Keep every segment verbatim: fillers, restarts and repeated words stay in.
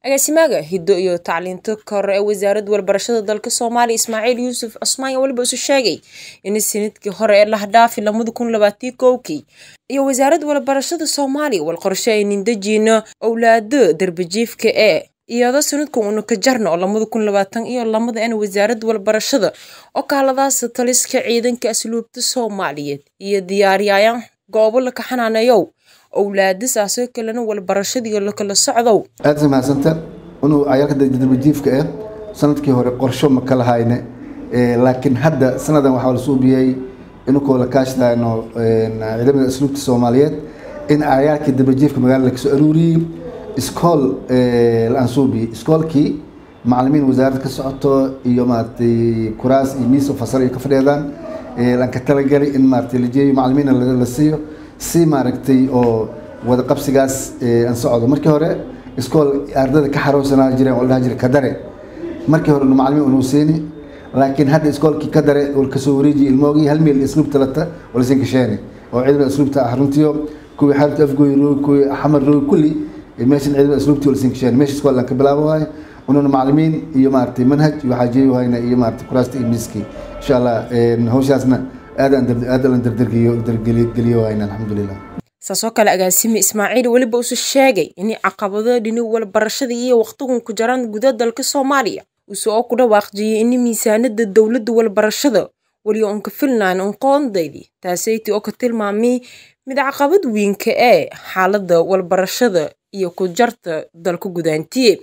agaasimaha hiddo iyo tacliinta kore ee wasaaradda waxbarashada dalka Soomaaliya Ismaaciil Yuusuf Asmaan waliba uu sheegay in sanadkii hore ee la dhaafi laba kun labaatan iyo kow iyo wasaaradda waxbarashada Soomaaliya wal qorsheeyeen dejino awlaado darbijiifka ee iyada sanadkan uu ka jarno laba kun labaatan iyo laba ee wasaaradda waxbarashada oo kaaladaas taliska ciidanka asluubta Soomaaliyeed iyo diyaariyayaan goobo la ka xanaaneeyo awlaadis asoo kalena waxbarashadii la kala socdo aad samaysanta inuu ayalka darbijiifka ee sanadkii hore qorsho ma kala hayne laakiin hadda sanadan waxa la suubiyay inuu koola kaashadayno ciidamada asluubta Soomaaliyeed in ayalka darbijiifka magaalada ka soo aruuriyay iskool la ansuubi iskoolkii macallimiin wasaaradda ka socoto iyo maartay kuraas iyo miis fasal ka fadhiyaan la ka talagalay in maartay la jeeyo macallimiin la siiyo si maaragtay oo wada qabsigaas aan socdo markii hore iskool ardayda ka xaroosanaa jireen oo la jiray kadare markii hore macallimiin uu seeni laakiin hadda iskoolkii kadare oo ka soo wareejiyay ilmoogi hal meel asluubta lata wala siin ka sheene oo ciidamada asluubta xaruntiyo kuwii xarunta afgooy kuwii xamar roog kulli meeshan ciidamada asluubta wala siin ka sheene meesha iskool ka bilaabo waay ununa macallimiin iyo maartay manhaj iyo xajiyo hayna iyo maartay kuraasta iyo miski insha Allah hawshaasna aadan aadan dardargiyo dargeliyo hayna alxamdulillah saasoo kale agaasimi Ismaaciil waliba uu sheegay in caqabado dhinaca waxbarashada iyo waqtigan ku jiraan gudaha dalka Soomaaliya uu soo ku dhawaaqjiyay in miisaanada dawladda waxbarashada wali oo ka filnaan oo qoondeydii taasaytii oo ka tilmaamay mid caqabad weyn ka ah xaaladda waxbarashada iyo ku jarta dalka gudaantii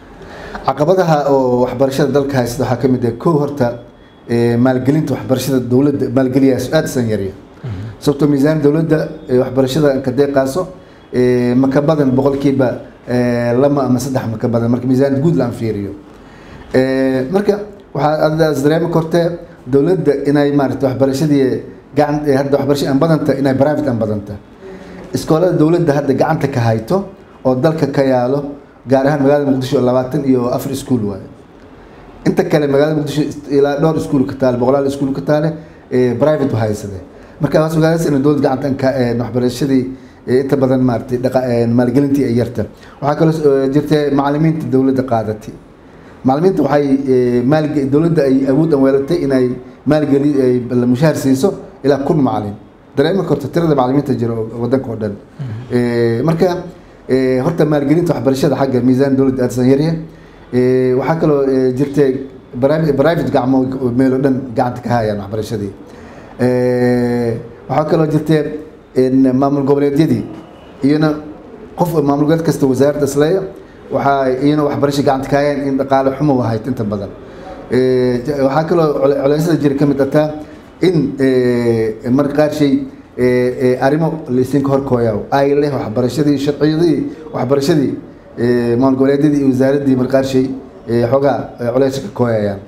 caqabadaha oo waxbarashada dalka haysta waxa kamid ah koo horta maalgelinta waxbarashada dawladda maalgeliyaas aad san yar sababtoo miisaan dawladda waxbarashada ka deeqaaso ma ka badan boqolkiiba lama ama saddex ma ka badan marka miisaan guud la fiiriyo marka waxa aad dareemi kartaa dawladda inay maartay waxbarashadii gacan hadda waxbarashada aan badanta inay private aan badanta iskoolada dawladda hadda gacanta ka hayto oo dalka ka yaalo gaar ahaan magaalada Muqdisho labaatan iyo afar iskuul waay inta kale magaalada Muqdisho ilaa dhowr iskuul ka taal boqolaal iskuul ka taal ee private wahaysade marka waas magaalada in dawladda gacanta ka waxbarashadii inta badan maartay maalgelintii ay yarta waxa kale jirtay macallimiinta dawladda qaadatay macallimiinta waxay maalge dawladda ay awood aan weelatay inay maalgeli la mushaar siiso ilaa kun macallin dareema karto tirada macallimiinta jira wadanka oo dhan ee marka ee horta maalgelinta waxbarashada xagga miisaan dawladda aad san yariyay ee waxa kale jirtay private gacmo meel oo dhan gacanta ka hayaan waxbarashadii ee waxa kale jirtay in maamul goboleedyadii iyana qof maamul goboleed kasta wasaaradda isleeyo waxa iyana waxbarasho gacanta ka hayaan in dhaqaale xumo wahayd inta badan ee waxa kale culeysada jira kamid ah in ee mar qaar shay ee arimo liisin ka horkooyo ay leh waxbarashadii sharciyadii waxbarashadii ee maamul goboleedyadii iyo wasaaradii mar qaar shay ee xoga culeys ka kooyayaan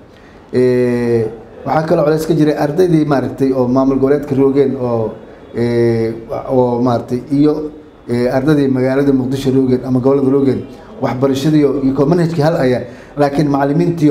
ee waxa kale culeys ka jira ardaydii maaragtay oo maamul goboleedka roogeen oo ee oo maaragtay iyo ardaydii magaalada Muqdisho roogeen ama gobolada roogeen waxbarashadii iyo manhajkii hal ayaa laakiin macallimiintiyo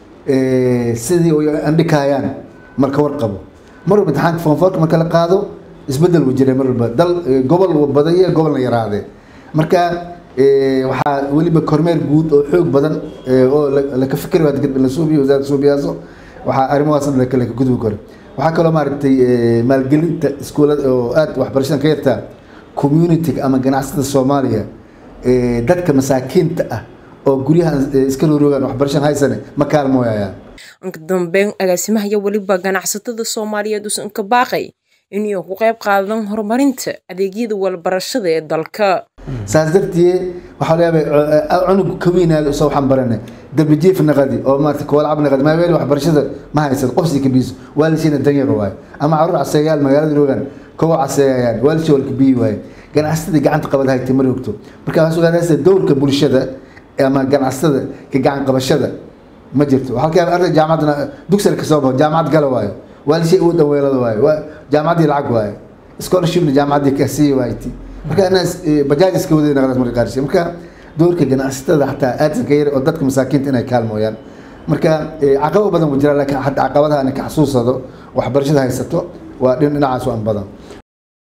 ee sidii ay andhikayaan marka warqabo mar imtixaan form four marka la qaado isbedel wajire marba dal gobol badaya gobolna yaraade marka ee waxa waliba kormeer guud oo xoog badan oo la ka fikir wada la suubiyo wasaaradda suubiyaaso waxa arrimahaas la kala gudub karo waxa kale maaragtay maalgelinta iskoolada oo aad waxbarashada ka yarta community ama ganacsatada Soomaaliya ee dadka masaakiinta ah oo guryaha iska roogaan waxbarashada haysan ma kaalmooyayaan inka dambeyn agaasimaha iyo waliba ganacsatada Soomaaliyeed uu ka baaqay inuu ku qayb qaadan horumarinta adeegyada waxbarashada ee dalka saas dartii waxa la yaabay cunug kawiinaal soo xambaranay darbijiif naqadi oo maartay kool cabna qad ma weel waxbarashada ma haysan qofsi kabiis waalishina danyar waay ama caruur casayaal magaalada roogan koow casayaan waalish wal kabii waay ganacsatada gacanta qabad haytay marogto marka waxa suugaanaysa doorka bulshada ama ganacsatada ka gacan qabashada ma jirto waxa ka arday jaamacadna dugsiga ka soo baxo jaamacad gala waay waalish uu daweelada waay jaamacadii lacag waay scholarship jaamacadii ka sii waaytay marka anas bajaaj iska wadayna qaraas marka qaarsi marka doorka ganacsatada hatta aad ka yar oo dadka masaakiinta inay kaalmooyaan marka caqabado badan u jira laakiin hadda caqabadaha aan ka xasuusado waxbarashada haysato waa dhinacaas oo aan badan